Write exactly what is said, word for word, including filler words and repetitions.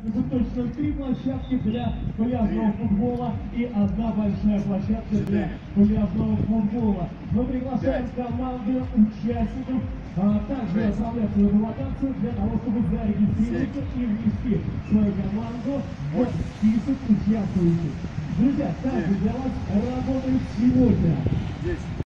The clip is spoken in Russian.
Будет точно три площадки для пляжного футбола и одна большая площадка для пляжного футбола. Мы приглашаем команды участников а также отправляться в локацию для того, чтобы зарегистрироваться и внести свою команду в список участвующих. Друзья, также для вас работает сегодня